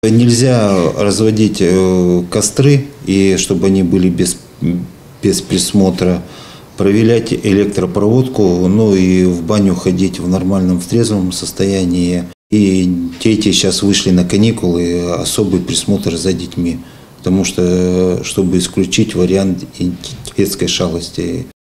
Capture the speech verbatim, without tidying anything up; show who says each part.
Speaker 1: Нельзя разводить костры, и чтобы они были без, без присмотра, проверять электропроводку, ну и в баню ходить в нормальном, в трезвом состоянии. И дети сейчас вышли на каникулы, особый присмотр за детьми, потому что, чтобы исключить вариант детской шалости.